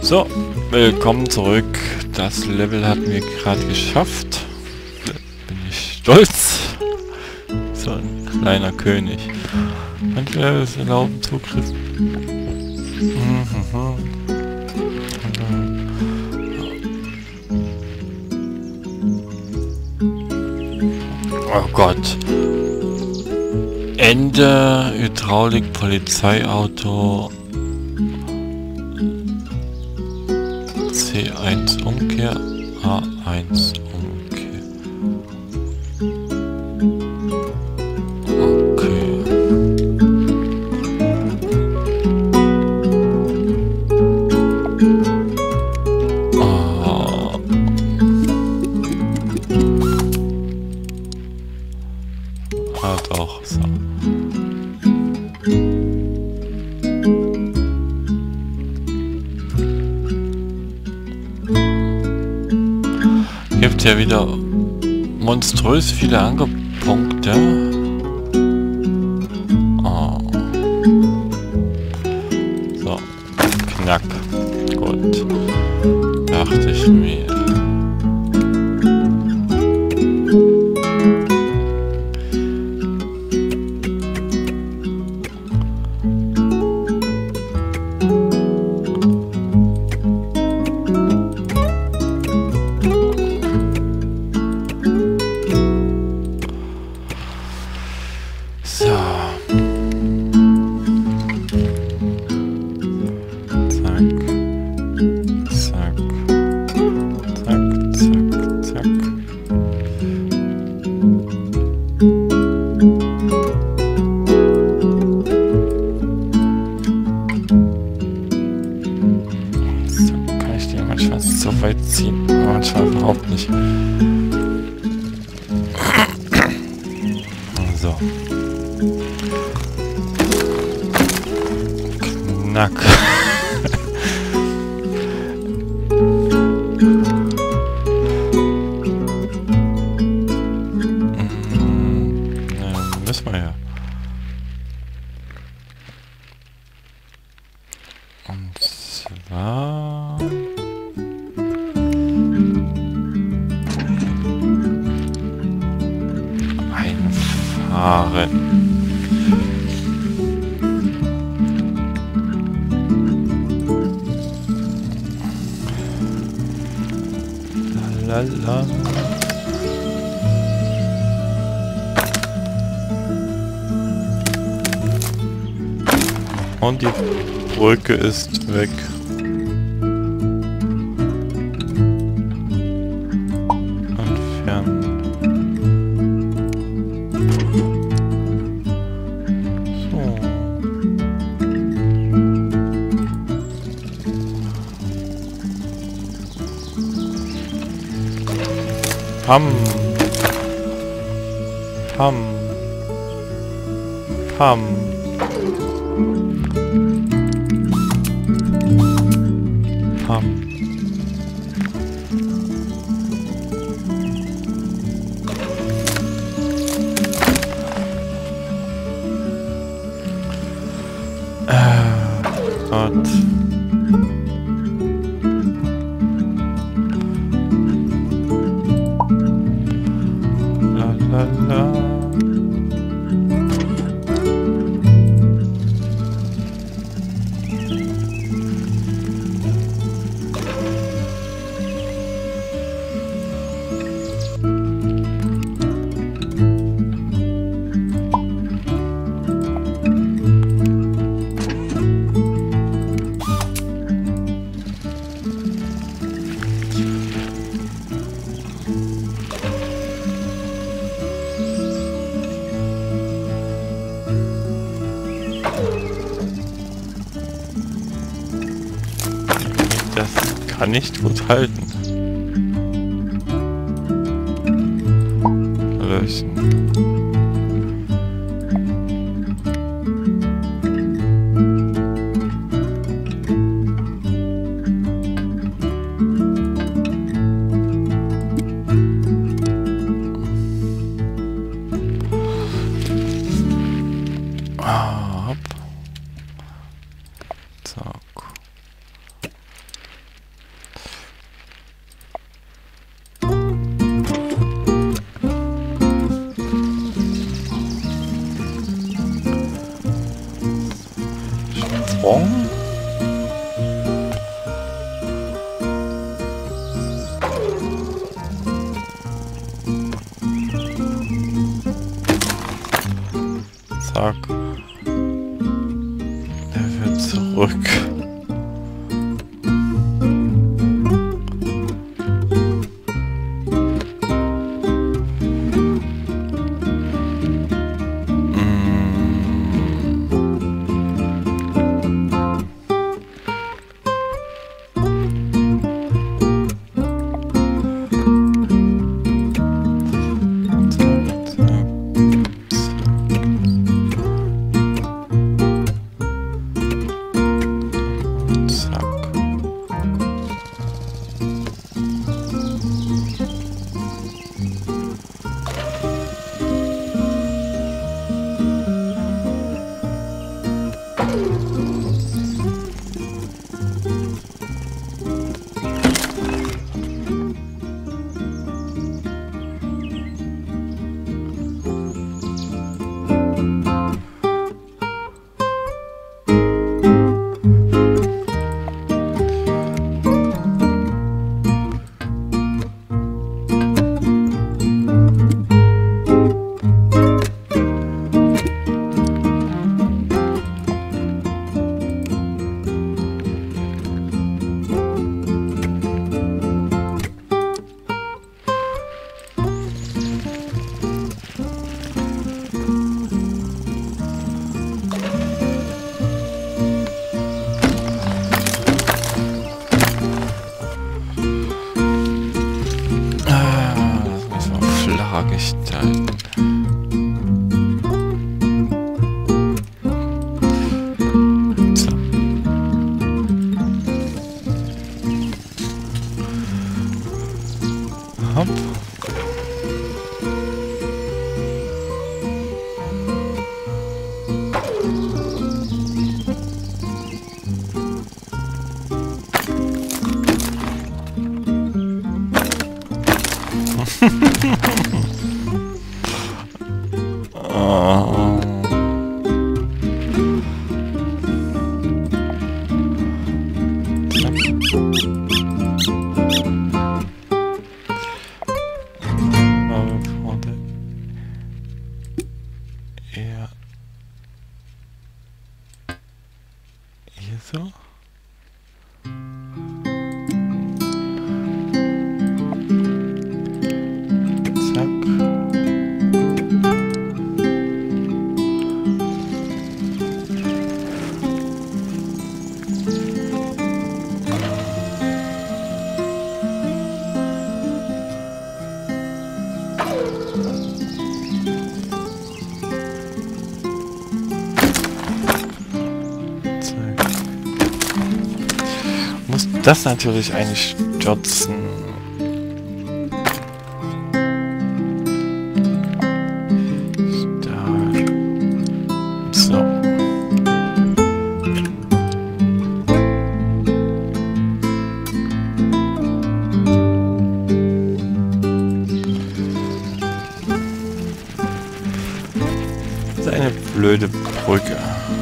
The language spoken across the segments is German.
So, willkommen zurück. Das Level hatten wir gerade geschafft. Bin ich stolz. So ein kleiner König. Manche Levels erlauben Zugriff. Oh Gott. Ende, Hydraulik, Polizeiauto. C1 Umkehr, A1 Umkehr. Okay. Ah. Ah doch, so. Gibt ja wieder monströs viele Ankerpunkte. Oh. So, knack. Gut. Dachte ich mir. So weit ziehen, aber manchmal überhaupt nicht. So. Knack. Müssen wir ja. Und zwar... einfahren. Lalala. Und die Brücke ist weg. Entfernen. Pam. Pam. Pam. Pam. Gott. Das kann nicht gut halten. Lösen. Zack. zurück. Gestalten. So. Hopp. Hier so. Muss das natürlich eigentlich stürzen. Stark. So. Das ist eine blöde Brücke.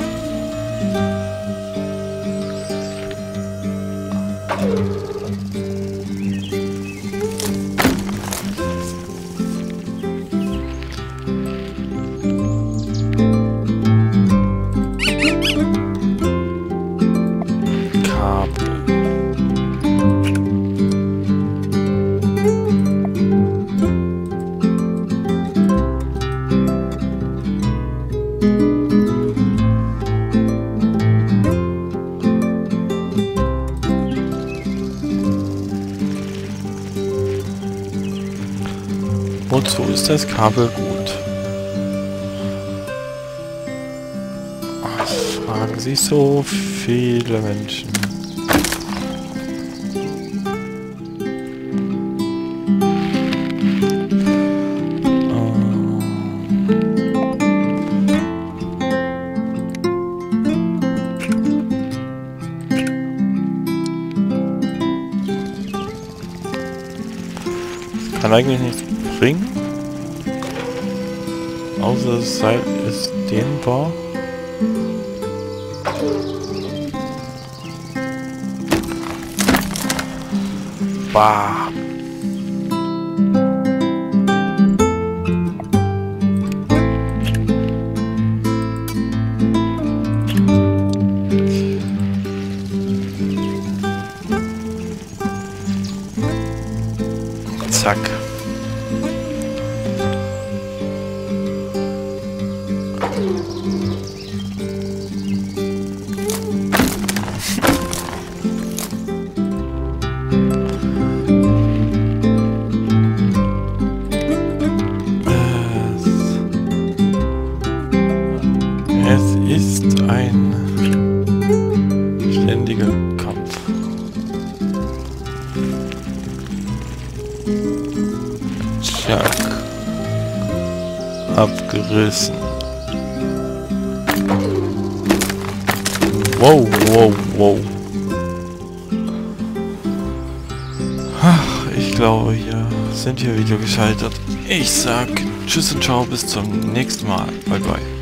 Wozu ist das Kabel gut? Das fragen sich so viele Menschen. Kann eigentlich nichts bringen. Außer das Seil ist dehnbar. Bah. Zack. Es ist ein ständiger Kampf. Zack. Abgerissen. Wow, wow, wow. Ach, ich glaube, hier sind wir wieder gescheitert. Ich sag tschüss und ciao, bis zum nächsten Mal. Bye, bye.